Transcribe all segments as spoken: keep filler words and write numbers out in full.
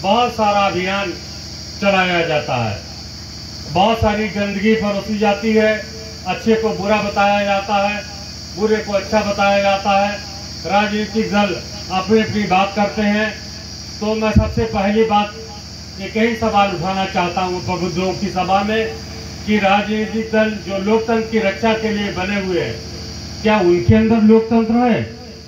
बहुत सारा अभियान चलाया जाता है। बहुत सारी गंदगी परोसी जाती है, अच्छे को बुरा बताया जाता है, बुरे को अच्छा बताया जाता है। राजनीतिक दल अपनी अपनी बात करते हैं। तो मैं सबसे पहली बात एक ही सवाल उठाना चाहता हूँ प्रबुद्धों की सभा में कि राजनीतिक दल जो लोकतंत्र की रक्षा के लिए बने हुए हैं, क्या उनके अंदर लोकतंत्र है?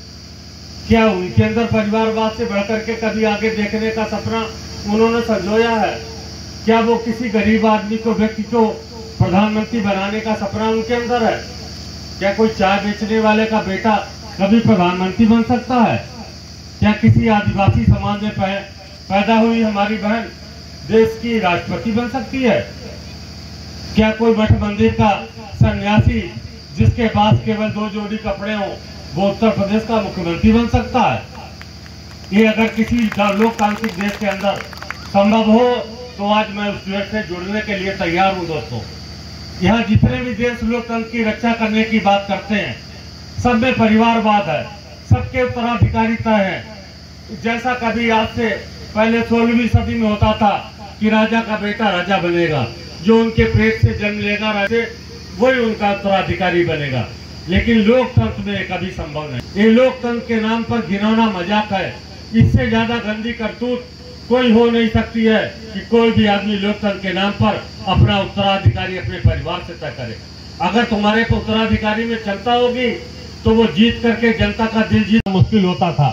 क्या उनके अंदर परिवारवाद से बढ़कर के कभी आगे देखने का सपना उन्होंने संजोया है? क्या वो किसी गरीब आदमी को, व्यक्ति को प्रधानमंत्री बनाने का सपना उनके अंदर है? क्या कोई चाय बेचने वाले का बेटा कभी प्रधानमंत्री बन सकता है? क्या किसी आदिवासी समाज में पैदा हुई हमारी बहन देश की राष्ट्रपति बन सकती है? क्या कोई मठ मंदिर का सन्यासी जिसके पास केवल दो जोड़ी कपड़े हों वो उत्तर प्रदेश का मुख्यमंत्री बन सकता है? ये अगर किसी लोकतांत्रिक देश के अंदर संभव हो तो आज मैं उस देश से जुड़ने के लिए तैयार हूं। दोस्तों, यहाँ जितने भी देश लोकतंत्र की रक्षा करने की बात करते हैं, सब में परिवारवाद है, सबके उत्तराधिकारिता है। जैसा कभी आज से पहले सोलहवीं सदी में होता था कि राजा का बेटा राजा बनेगा, जो उनके पेट से जन्म लेगा राजा वही उनका उत्तराधिकारी बनेगा। लेकिन लोकतंत्र में कभी संभव नहीं। ये लोकतंत्र के नाम पर घिनौना मजाक है। इससे ज्यादा गंदी करतूत कोई हो नहीं सकती है कि कोई भी आदमी लोकतंत्र के नाम पर अपना उत्तराधिकारी अपने परिवार से तय करे। अगर तुम्हारे को उत्तराधिकारी में क्षमता होगी तो वो जीत करके जनता का दिल जीतना मुश्किल होता था।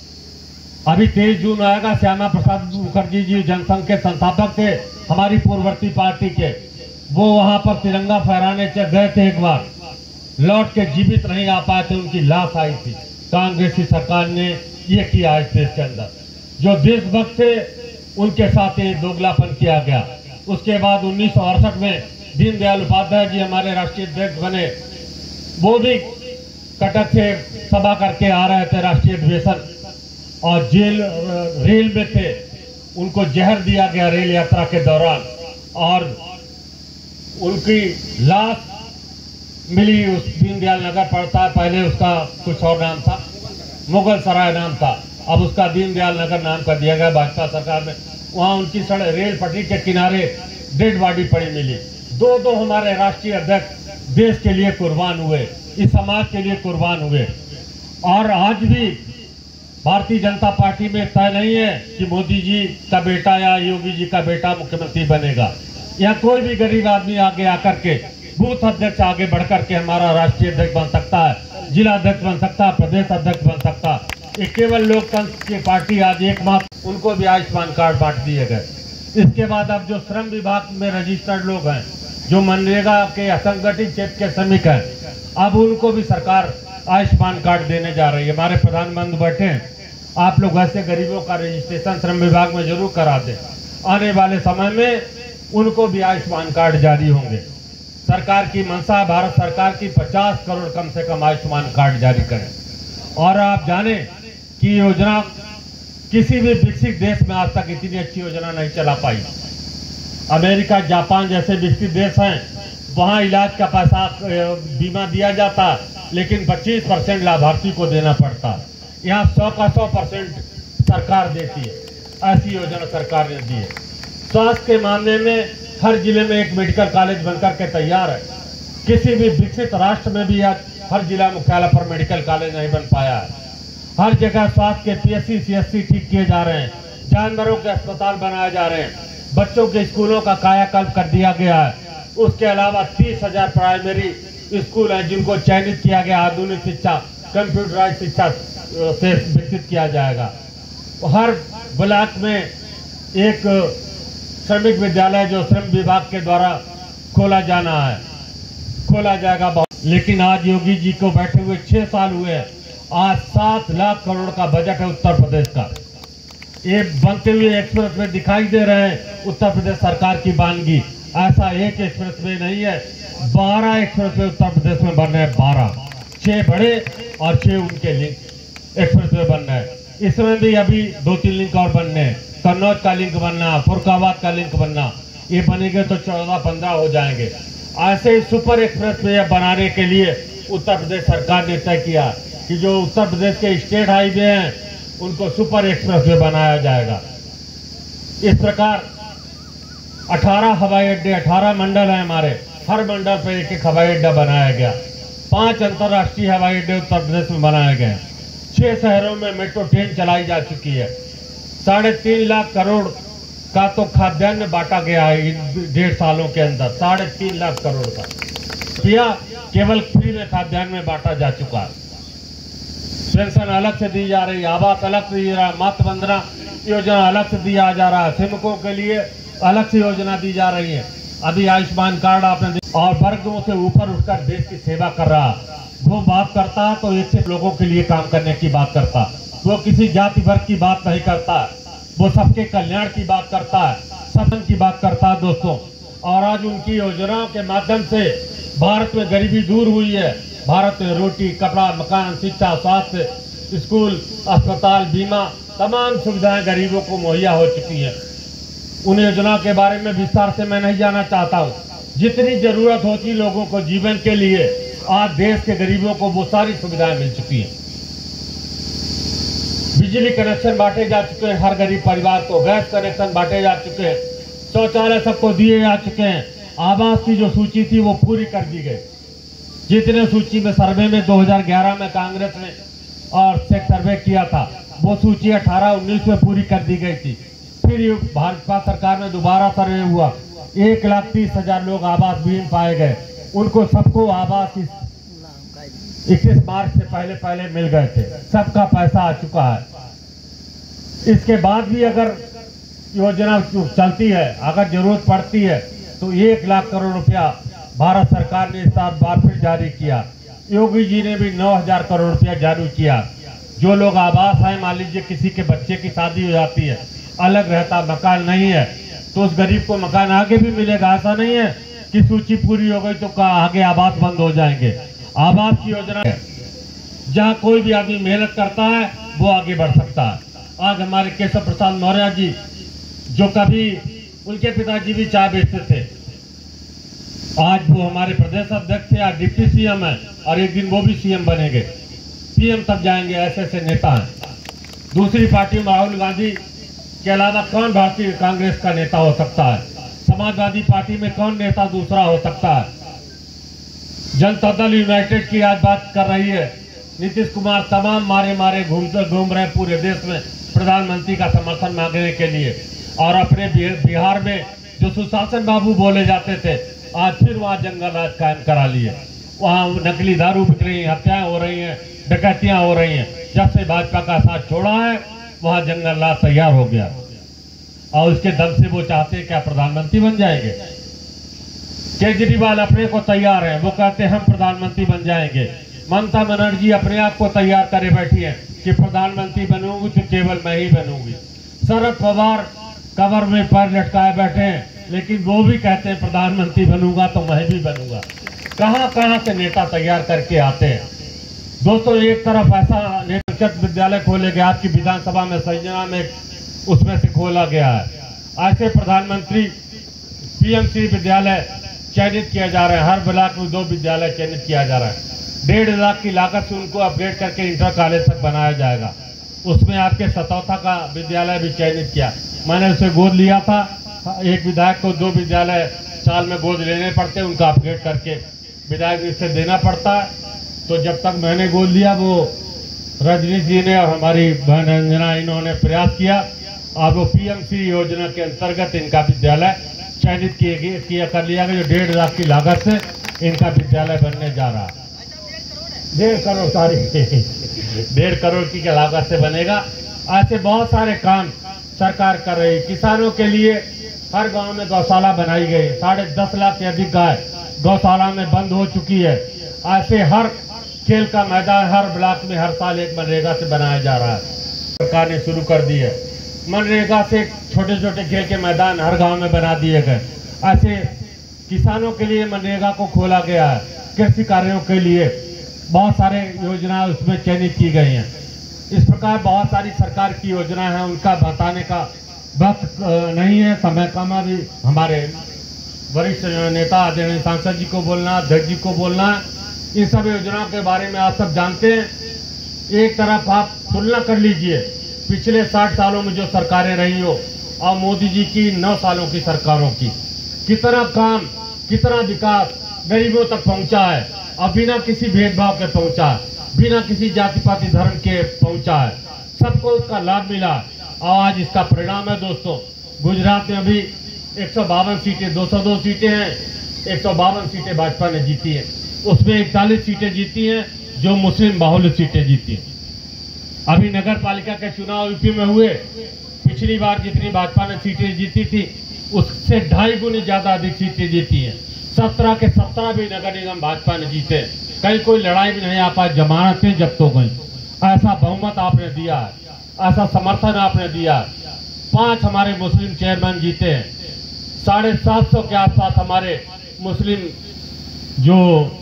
अभी तेईस जून आएगा, श्यामा प्रसाद मुखर्जी जी जनसंघ के संस्थापक थे, हमारी पूर्ववर्ती पार्टी के। वो वहां पर तिरंगा फहराने गए थे, एक बार लौट के जीवित नहीं आ पाए थे, उनकी लाश आई थी। कांग्रेसी सरकार ने ये किया इस देश के अंदर। जो देशभक्त थे उनके साथ ये दोगलापन किया गया। उसके बाद उन्नीस सौ अड़सठ में दीनदयाल उपाध्याय जी हमारे राष्ट्रीय अध्यक्ष बने। वो भी कटक से सभा करके आ रहे थे राष्ट्रीय अधिवेशन, और जेल रेल में थे, उनको जहर दिया गया रेल यात्रा के दौरान, और उनकी लाश मिली उस दीनदयाल नगर पड़ता है, पहले उसका कुछ और नाम था, मुगल सराय नाम था, अब उसका दीनदयाल नगर नाम कर दिया गया भाजपा सरकार में। वहां उनकी सड़क रेल पटरी के किनारे डेड बॉडी पड़ी मिली। दो दो हमारे राष्ट्रीय अध्यक्ष देश के लिए कुर्बान हुए, इस समाज के लिए कुर्बान हुए। और आज भी भारतीय जनता पार्टी में तय नहीं है कि मोदी जी का बेटा या योगी जी का बेटा मुख्यमंत्री बनेगा, या कोई भी गरीब आदमी आगे आकर के बूथ अध्यक्ष आगे बढ़कर के हमारा राष्ट्रीय अध्यक्ष बन सकता है, जिला अध्यक्ष बन सकता है, प्रदेश अध्यक्ष बन सकता है। ये केवल लोकतंत्र की पार्टी आज एकमात्र, उनको भी आयुष्मान कार्ड बांट दिए गए। इसके बाद अब जो श्रम विभाग में रजिस्टर्ड लोग हैं, जो मनरेगा के असंगठित क्षेत्र के श्रमिक हैं, अब उनको भी सरकार आयुष्मान कार्ड देने जा रही है। हमारे प्रधानमंत्री बैठे हैं, आप लोग ऐसे गरीबों का रजिस्ट्रेशन श्रम विभाग में जरूर करा दें। आने वाले समय में उनको भी आयुष्मान कार्ड जारी होंगे। सरकार की मंशा है भारत सरकार की पचास करोड़ कम से कम आयुष्मान कार्ड जारी करें। और आप जाने कि योजना किसी भी विकसित देश में आज तक इतनी अच्छी योजना नहीं चला पाई। अमेरिका, जापान जैसे विकसित देश हैं, वहां इलाज का पैसा बीमा दिया जाता, लेकिन पच्चीस परसेंट लाभार्थी को देना पड़ता। यहाँ सौ का सौ परसेंट सरकार देती है। ऐसी योजना सरकार ने दी है। स्वास्थ्य के मामले में हर जिले में एक मेडिकल कॉलेज बनकर के तैयार है। किसी भी विकसित राष्ट्र में भी आज हर जिला मुख्यालय पर मेडिकल कॉलेज नहीं बन पाया है। हर जगह स्वास्थ्य के पीएससी सीएससी ठीक किए जा रहे हैं, जानवरों के अस्पताल बनाए जा रहे हैं, बच्चों के स्कूलों का कायाकल्प कर दिया गया है। उसके अलावा तीस हजार प्राइमरी स्कूल हैं जिनको चयनित किया गया। आधुनिक शिक्षा, कंप्यूटराइज शिक्षा से विकसित किया जाएगा। हर ब्लॉक में एक श्रमिक विद्यालय जो श्रम विभाग के द्वारा खोला जाना है, खोला जाएगा बहुत। लेकिन आज योगी जी को बैठे हुए छह साल हुए हैं, आज सात लाख करोड़ का बजट है उत्तर प्रदेश का। ये बनते हुए एक्सप्रेस में दिखाई दे रहे हैं उत्तर प्रदेश सरकार की बानगी। ऐसा एक एक्सप्रेस वे नहीं है, बारह एक्सप्रेस वे उत्तर प्रदेश में बन रहे हैं। बारह, छह बड़े और छह उनके लिंक एक्सप्रेस वे बन रहे हैं। इसमें भी अभी दो तीन लिंक और बनने हैं। कन्नौज का लिंक बनना, फुरकाबाद का लिंक बनना, ये बनेंगे तो चौदह पंद्रह हो जाएंगे। ऐसे सुपर एक्सप्रेस वे बनाने के लिए उत्तर प्रदेश सरकार ने तय किया कि जो उत्तर प्रदेश के स्टेट हाईवे हैं उनको सुपर एक्सप्रेस वे बनाया जाएगा। इस प्रकार अठारह हवाई अड्डे, अठारह मंडल हैं हमारे, हर मंडल पर एक एक हवाई अड्डा बनाया गया। पांच अंतर्राष्ट्रीय हवाई अड्डे उत्तर प्रदेश में बनाए गए। छह शहरों में मेट्रो ट्रेन चलाई जा चुकी है। साढ़े तीन लाख करोड़ का तो खाद्यान्न बांटा गया है इन डेढ़ सालों के अंदर। साढ़े तीन लाख करोड़ का रुपया केवल फ्री में खाद्यान्न में बांटा जा चुका है। पेंशन अलग से दी जा रही है, आवास अलग से दिया रहा है, मातृ वंदना योजना अलग से दिया जा रहा है, श्रमिकों के लिए अलग से योजना दी जा रही है। अभी आयुष्मान कार्ड आपने और वर्गों से ऊपर उठकर देश की सेवा कर रहा। वो बात करता है तो ऐसे लोगों के लिए काम करने की बात करता, वो किसी जाति वर्ग की बात नहीं करता, वो सबके कल्याण की बात करता है, सबन की बात करता है दोस्तों। और आज उनकी योजनाओं के माध्यम से भारत में गरीबी दूर हुई है। भारत में रोटी, कपड़ा, मकान, शिक्षा, स्वास्थ्य, स्कूल, अस्पताल, बीमा, तमाम सुविधाएं गरीबों को मुहैया हो चुकी हैं। उन योजनाओं के बारे में विस्तार से मैं नहीं जाना चाहता हूँ। जितनी जरूरत होती लोगों को जीवन के लिए, आज देश के गरीबों को वो सारी सुविधाएं मिल चुकी हैं। बिजली कनेक्शन बांटे जा चुके हैं हर गरीब परिवार को, गैस कनेक्शन बांटे जा चुके हैं, शौचालय सबको दिए जा चुके हैं। आवास की जो सूची थी वो पूरी कर दी गई। जितने सूची में सर्वे में दो हज़ार ग्यारह में कांग्रेस ने और से सर्वे किया था, वो सूची अठारह उन्नीस में पूरी कर दी गई थी। फिर भाजपा सरकार में दोबारा सर्वे हुआ, एक लाख तीस हजार लोग आवास विहीन पाए गए। उनको सबको आवास इक्कीस मार्च से पहले पहले मिल गए थे। सबका पैसा आ चुका है। इसके बाद भी अगर योजना चलती है, अगर जरूरत पड़ती है तो एक लाख करोड़ रुपया भारत सरकार ने इस साल बार फिर जारी किया। योगी जी ने भी नौ हजार करोड़ रुपया जारी किया। जो लोग आवास है, मान लीजिए किसी के बच्चे की शादी हो जाती है, अलग रहता, मकान नहीं है, तो उस गरीब को मकान आगे भी मिलेगा। ऐसा नहीं है कि सूची पूरी हो गई तो कहा आगे आवास बंद हो जाएंगे। आवास की योजना है, जहाँ कोई भी आदमी मेहनत करता है वो आगे बढ़ सकता है। आज हमारे केशव प्रसाद मौर्य जी, जो कभी उनके पिताजी भी चाय बेचते थे, आज वो हमारे प्रदेश अध्यक्ष थे, आज डिप्टी सीएम है और एक दिन वो भी सीएम बनेंगे, पीएम तक जाएंगे। ऐसे ऐसे नेता हैं। दूसरी पार्टी में राहुल गांधी के अलावा कौन भारतीय कांग्रेस का नेता हो सकता है? समाजवादी पार्टी में कौन नेता दूसरा हो सकता है? जनता दल यूनाइटेड की आज बात कर रही है। नीतीश कुमार तमाम मारे मारे घूमते घूम रहे पूरे देश में प्रधानमंत्री का समर्थन मांगने के लिए। और अपने बिहार में जो सुशासन बाबू बोले जाते थे, आज फिर वहाँ जंगल राज कायम करा लिए। वहाँ नकली दारू बिक रही है, हत्याएं हो रही हैं, डकैतियां हो रही हैं। जब से भाजपा का साथ छोड़ा है, वहाँ जंगल राज तैयार हो गया और उसके दम से वो चाहते हैं क्या प्रधानमंत्री बन जाएंगे। केजरीवाल अपने को तैयार है, वो कहते हैं हम प्रधानमंत्री बन जाएंगे। ममता बनर्जी अपने आप को तैयार करे बैठी है कि प्रधानमंत्री बनूंगी तो केवल मैं ही बनूंगी। शरद पवार कबर में पैर लटकाए बैठे हैं, लेकिन वो भी कहते हैं प्रधानमंत्री बनूंगा तो मैं भी बनूंगा। कहां कहां से नेता तैयार करके आते हैं दोस्तों। एक तरफ ऐसा नेतृत्व विद्यालय खोले गए, आपकी विधानसभा में संजना में उसमें से खोला गया है। ऐसे प्रधानमंत्री पीएमसी विद्यालय चयनित किया जा रहा है। हर ब्लॉक में दो विद्यालय चयनित किया जा रहा है। डेढ़ लाख की लागत से उनको अपग्रेड करके इंटर कॉलेज तक बनाया जाएगा। उसमें आपके सतौथा का विद्यालय भी चयनित किया। मैंने उसे गोद लिया था। एक विधायक को दो विद्यालय साल में गोद लेने पड़ते, उनका अपग्रेड करके विधायक से देना पड़ता है। तो जब तक मैंने गोद लिया, वो रजनी जी ने और हमारी बहन अंजना, इन्होंने प्रयास किया और वो पीएमसी योजना के अंतर्गत इनका विद्यालय चयनित किए किया कर लिया गया। जो डेढ़ लाख की लागत से इनका विद्यालय बनने जा रहा है। डेढ़ करोड़ सारी डेढ़ करोड़ की लागत से बनेगा। ऐसे बहुत सारे काम सरकार कर रही है। किसानों के लिए हर गांव में गौशाला बनाई गई। साढ़े दस लाख से अधिक गाय गौशाला में बंद हो चुकी है। ऐसे हर खेल का मैदान हर ब्लॉक में हर साल एक मनरेगा से बनाया जा रहा है। सरकार ने शुरू कर दी है। मनरेगा से छोटे छोटे खेल के मैदान हर गांव में बना दिए गए। ऐसे किसानों के लिए मनरेगा को खोला गया है। कृषि कार्यों के लिए बहुत सारे योजनाएं उसमें चयनित की गई हैं। इस प्रकार बहुत सारी सरकार की योजनाएं हैं, उनका बताने का वक्त नहीं है, समय कम भी। हमारे वरिष्ठ नेता आदरणीय सांसद जी को बोलना, अध्यक्ष जी को बोलना, इन सब योजनाओं के बारे में आप सब जानते हैं। एक तरफ आप तुलना कर लीजिए पिछले साठ सालों में जो सरकारें रही हो और मोदी जी की नौ सालों की सरकारों की कितना काम, कितना विकास गरीबों तक पहुंचा है और बिना किसी भेदभाव के पहुंचा है, बिना किसी जाति पाति धर्म के पहुंचा है, सबको उसका लाभ मिला और आज इसका परिणाम है दोस्तों। गुजरात में अभी एक सौ बावन सीटें, दो सौ दो सीटें हैं, एक सौ बावन सीटें भाजपा ने जीती हैं, उसमें इकतालीस सीटें जीती हैं जो मुस्लिम बाहुल्य सीटें जीती हैं। अभी नगर पालिका के चुनाव यूपी में हुए, पिछली बार जितनी भाजपा ने सीटें जीती थी उससे ढाई गुनी ज्यादा अधिक सीटें जीती हैं। सत्रह के सत्रह भी नगर निगम भाजपा ने जीते, कहीं कोई लड़ाई भी नहीं आ पाई, जमानतें जब्त हो गई। ऐसा बहुमत आपने दिया है, ऐसा समर्थन आपने दिया है। पांच हमारे मुस्लिम चेयरमैन जीते हैं, साढ़े सात सौ के आसपास हमारे मुस्लिम जो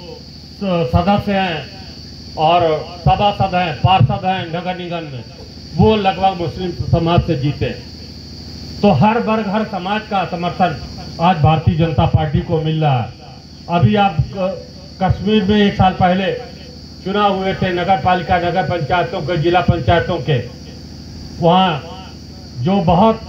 सदस्य हैं और सभासद हैं, पार्षद हैं नगर निगम में, वो लगभग मुस्लिम समाज से जीते। तो हर वर्ग, हर समाज का समर्थन आज भारतीय जनता पार्टी को मिल रहा है। अभी आप कश्मीर में एक साल पहले चुनाव हुए थे, नगर पालिका, नगर पंचायतों के, जिला पंचायतों के, वहाँ जो बहुत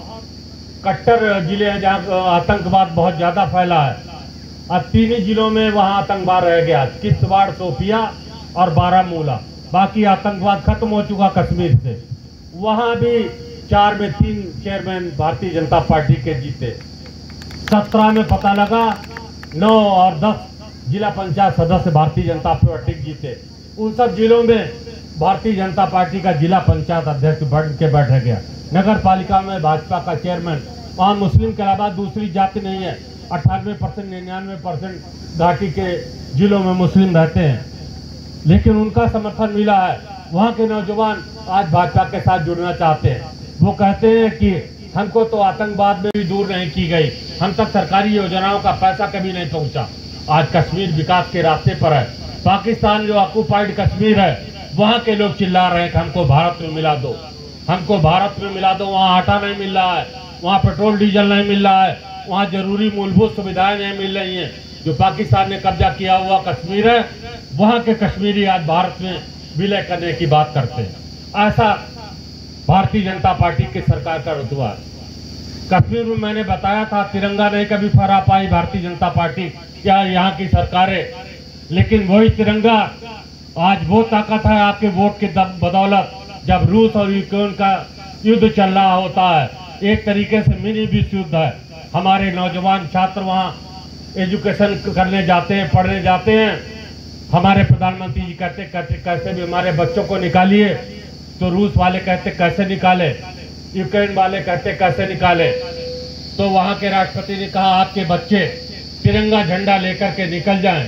कट्टर जिले हैं जहाँ आतंकवाद बहुत ज्यादा फैला है, अब तीन ही जिलों में वहाँ आतंकवाद रह गया, किश्तवाड़, शोपिया और बारामूला। बाकी आतंकवाद खत्म हो चुका कश्मीर से। वहाँ भी चार में तीन चेयरमैन भारतीय जनता पार्टी के जीते। सत्रह में पता लगा नौ और दस जिला पंचायत सदस्य भारतीय जनता पार्टी जीते। उन सब जिलों में भारतीय जनता पार्टी का जिला पंचायत अध्यक्ष बन के बैठ गया। नगर पालिका में भाजपा का चेयरमैन, वहाँ मुस्लिम के अलावा दूसरी जाति नहीं है। अट्ठानवे परसेंट निन्यानवे परसेंट घाटी के जिलों में मुस्लिम रहते हैं, लेकिन उनका समर्थन मिला है। वहाँ के नौजवान आज भाजपा के साथ जुड़ना चाहते हैं। वो कहते हैं कि हमको तो आतंकवाद में भी दूर नहीं की गई, हम तक सरकारी योजनाओं का पैसा कभी नहीं पहुंचा। आज कश्मीर विकास के रास्ते पर है। पाकिस्तान जो ऑक्युपाइड कश्मीर है, वहाँ के लोग चिल्ला रहे हैं कि हमको भारत में मिला दो, हमको भारत में मिला दो। वहाँ आटा नहीं मिल रहा है, वहाँ पेट्रोल डीजल नहीं मिल रहा है, वहाँ जरूरी मूलभूत सुविधाएं नहीं मिल रही हैं। जो पाकिस्तान ने कब्जा किया हुआ कश्मीर है, वहाँ के कश्मीरी आज भारत में विलय करने की बात करते हैं। ऐसा भारतीय जनता पार्टी की सरकार का रुतबा है। कश्मीर में मैंने बताया था तिरंगा नहीं कभी फहरा पाई भारतीय जनता पार्टी या यहाँ की सरकारें, लेकिन वही तिरंगा आज वो ताकत है आपके वोट के बदौलत। जब रूस और यूक्रेन का युद्ध चल रहा होता है, एक तरीके से मिनी विश्व युद्ध है। हमारे नौजवान छात्र वहाँ एजुकेशन करने जाते हैं, पढ़ने जाते हैं। हमारे प्रधानमंत्री जी कहते कहते कैसे भी हमारे बच्चों को निकालिए, तो रूस वाले कहते कैसे निकाले, यूक्रेन वाले कहते कैसे निकाले। तो वहाँ के राष्ट्रपति ने कहा आपके बच्चे तिरंगा झंडा लेकर के निकल जाएं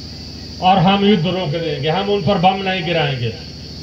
और हम युद्ध रोक देंगे, हम उन पर बम नहीं गिराएंगे।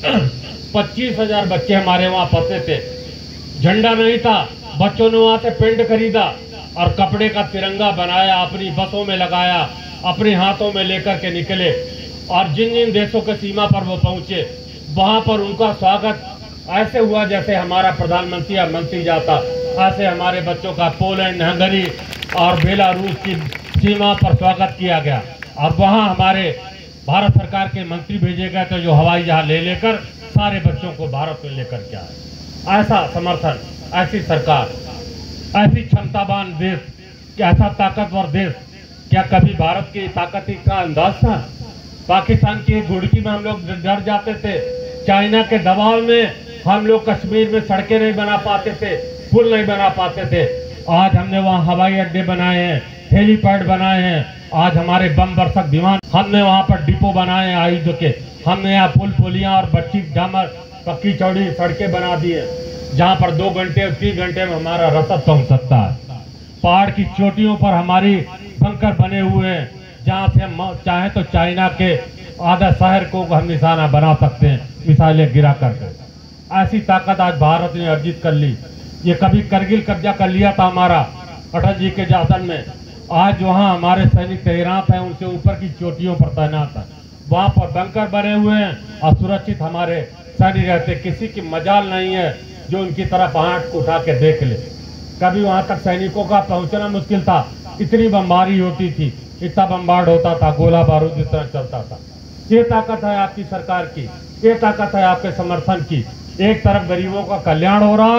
पच्चीस हजार बच्चे हमारे वहाँ फंसे थे, झंडा नहीं था, बच्चों ने वहाँ से पेंट खरीदा और कपड़े का तिरंगा बनाया, अपनी बसों में लगाया, अपने हाथों में लेकर के निकले और जिन जिन देशों के सीमा पर वो पहुंचे, वहां पर उनका स्वागत ऐसे हुआ जैसे हमारा प्रधानमंत्री या मंत्री जाता। ऐसे हमारे बच्चों का पोलैंड, हंगरी और बेलारूस की सीमा पर स्वागत किया गया। अब वहां हमारे भारत सरकार के मंत्री भेजे गए थे जो हवाई जहाज ले लेकर सारे बच्चों को भारत में लेकर के आए। ऐसा समर्थन, ऐसी सरकार, ऐसी क्षमतावान देश, ऐसा ताकतवर देश, क्या कभी भारत की ताकत का अंदाज था? पाकिस्तान की घुड़की में हम लोग डर जाते थे, चाइना के दबाव में हम लोग कश्मीर में सड़कें नहीं बना पाते थे, पुल नहीं बना पाते थे। आज हमने वहाँ हवाई अड्डे बनाए हैं, हेलीपैड बनाए हैं, आज हमारे बम वर्षक विमान, हमने वहाँ पर डिपो बनाए हैं आयुध के, हमने यहाँ पुल पुलियाँ और बच्ची डामर पक्की चौड़ी सड़कें बना दी है, जहाँ पर दो घंटे और तीन घंटे में हमारा रसद पहुँच सकता है। पहाड़ की चोटियों पर हमारी बंकर बने हुए हैं, जहाँ से हम चाहें तो चाइना के आधा शहर को हम निशाना बना सकते हैं, मिसाइलें गिरा करके। ऐसी ताकत आज भारत ने अर्जित कर ली। ये कभी करगिल कब्जा कर लिया था हमारा अटल जी के शासन में, आज वहाँ हमारे सैनिक तैनात हैं, उनसे ऊपर की चोटियों पर तैनात है, वहाँ पर बंकर बने हुए हैं और सुरक्षित हमारे सैनिक रहते। किसी की मजाल नहीं है जो उनकी तरफ आंख उठा के देख ले। कभी वहाँ तक सैनिकों का पहुँचना मुश्किल था, इतनी बमबारी होती थी, इतना बमबार्ड होता था, गोला बारूद इतना चलता था। ये ताकत है आपकी सरकार की, ये ताकत है आपके समर्थन की। एक तरफ गरीबों का कल्याण हो रहा है,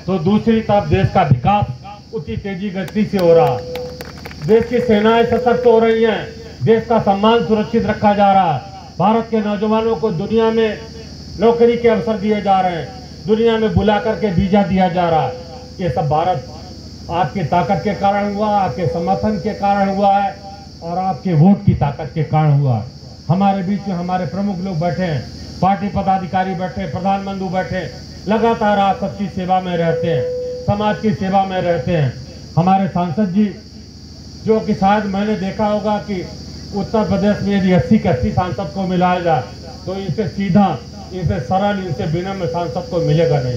तो दूसरी तरफ देश का विकास उतनी तेजी गति से हो रहा है। देश की सेनाएं सशक्त हो रही हैं, देश का सम्मान सुरक्षित रखा जा रहा है। भारत के नौजवानों को दुनिया में नौकरी के अवसर दिए जा रहे हैं, दुनिया में बुला करके वीजा दिया जा रहा है। ये सब भारत आपकी ताकत के कारण हुआ, आपके समर्थन के कारण हुआ है और आपके वोट की ताकत के कारण हुआ है। हमारे बीच में हमारे प्रमुख लोग बैठे हैं, पार्टी पदाधिकारी बैठे, प्रधानमंत्री बैठे, लगातार आप सबकी सेवा में रहते हैं, समाज की सेवा में रहते हैं। हमारे सांसद जी, जो कि शायद मैंने देखा होगा कि उत्तर प्रदेश में यदि अस्सी के अस्सी सांसद को मिलाया जाए तो इनसे सीधा, इनसे सरल, इनसे विनम्र सांसद को मिलेगा नहीं।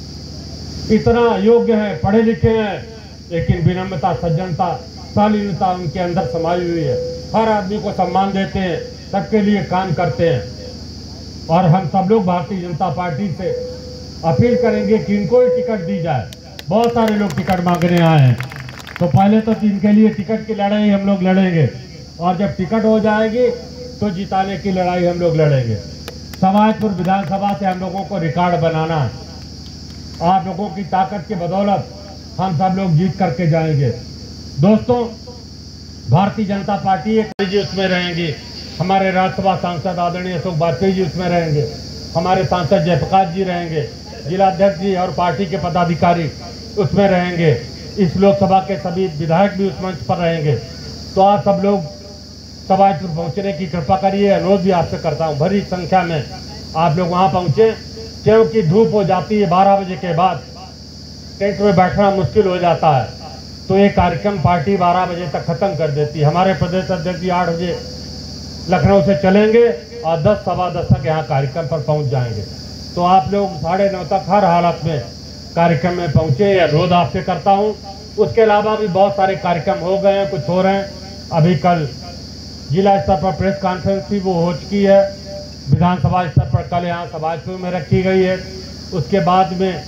इतना योग्य है, पढ़े लिखे हैं, लेकिन विनम्रता, सज्जनता, शालीनता उनके अंदर समाई हुई है। हर आदमी को सम्मान देते हैं, सबके लिए काम करते हैं। और हम सब लोग भारतीय जनता पार्टी से अपील करेंगे कि इनको ही टिकट दी जाए। बहुत सारे लोग टिकट मांगने आए हैं, तो पहले तो इनके लिए टिकट की लड़ाई हम लोग लड़ेंगे और जब टिकट हो जाएगी तो जिताने की लड़ाई हम लोग लड़ेंगे। समाजपुर विधानसभा से हम लोगों को रिकॉर्ड बनाना है। आप लोगों की ताकत की बदौलत हम सब लोग जीत करके जाएंगे। दोस्तों, भारतीय जनता पार्टी एक जी उसमें रहेंगी, हमारे राज्यसभा सांसद आदरणीय अशोक वाजपेयी जी उसमें रहेंगे, हमारे सांसद जयप्रकाश जी रहेंगे, जिलाध्यक्ष जी और पार्टी के पदाधिकारी उसमें रहेंगे, इस लोकसभा के सभी विधायक भी उस मंच पर रहेंगे। तो आप सब लोग समाजपुर पहुंचने की कृपा करिए, अनुरोध भी आपसे करता हूं, बड़ी संख्या में आप लोग वहां पहुंचे, क्योंकि धूप हो जाती है, बारह बजे के बाद टेंट में बैठना मुश्किल हो जाता है। तो ये कार्यक्रम पार्टी बारह बजे तक खत्म कर देती है। हमारे प्रदेश अध्यक्ष जी आठ बजे लखनऊ से चलेंगे और दस सवा दस तक यहाँ कार्यक्रम पर पहुंच जाएंगे। तो आप लोग साढ़े नौ तक हर हालत में कार्यक्रम में पहुंचे, अनुरोध आपसे करता हूं। उसके अलावा भी बहुत सारे कार्यक्रम हो गए हैं, कुछ हो रहे हैं। अभी कल जिला स्तर पर प्रेस कॉन्फ्रेंस थी, वो हो चुकी है। विधानसभा स्तर पर कल यहाँ समाजपुर में रखी गई है। उसके बाद में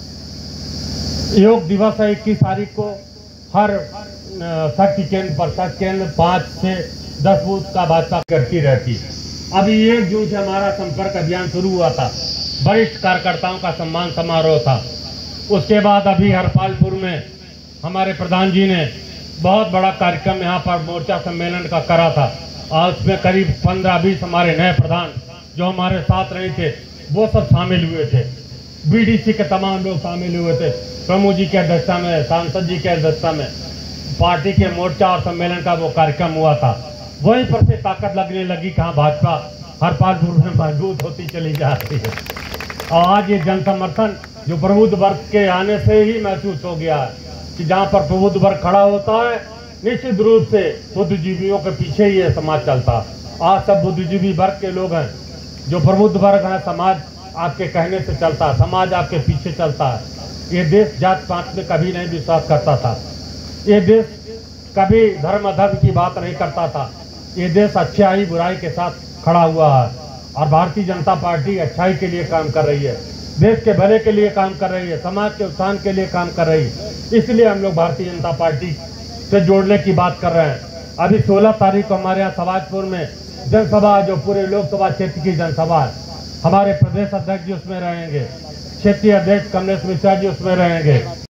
योग दिवस है इक्कीस तारीख को, हर शक्ति केंद्र पर शक्ति केंद्र पाँच से दस बूथ का भाजपा करती रहती है। अभी एक जून से हमारा संपर्क अभियान शुरू हुआ था, वरिष्ठ कार्यकर्ताओं का सम्मान समारोह था। उसके बाद अभी हरपालपुर में हमारे प्रधान जी ने बहुत बड़ा कार्यक्रम यहाँ पर मोर्चा सम्मेलन का करा था और उसमें करीब पंद्रह बीस हमारे नए प्रधान जो हमारे साथ रहे थे वो सब शामिल हुए थे। बीडीसी के तमाम लोग शामिल हुए थे, प्रमुख जी की अध्यक्षता में, सांसद जी की अध्यक्षता में पार्टी के मोर्चा और सम्मेलन का वो कार्यक्रम हुआ था। वहीं पर से ताकत लगने लगी, कहाँ भाजपा हरपालपुर में मजबूत होती चली जा रही है। और आज ये जन समर्थन जो प्रबुद्ध वर्ग के आने से ही महसूस हो गया है कि जहाँ पर प्रबुद्ध वर्ग खड़ा होता है, निश्चित रूप से बुद्धिजीवियों के पीछे ही ये समाज चलता है। आज सब बुद्धिजीवी वर्ग के लोग हैं, जो प्रबुद्ध वर्ग है, समाज आपके कहने से चलता है, समाज आपके पीछे चलता है। ये देश जात पात में कभी नहीं विश्वास करता था, ये देश कभी धर्म अधर्म की बात नहीं करता था। ये देश अच्छाई बुराई के साथ खड़ा हुआ है और भारतीय जनता पार्टी अच्छाई के लिए काम कर रही है, देश के भले के लिए काम कर रही है, समाज के उत्थान के लिए काम कर रही है। इसलिए हम लोग भारतीय जनता पार्टी से जोड़ने की बात कर रहे हैं। अभी सोलह तारीख को हमारे यहाँ समाजपुर में जनसभा, जो पूरे लोकसभा क्षेत्र की जनसभा है, हमारे प्रदेश अध्यक्ष जी उसमें रहेंगे, क्षेत्रीय अध्यक्ष कमलेश मिश्रा जी उसमें रहेंगे।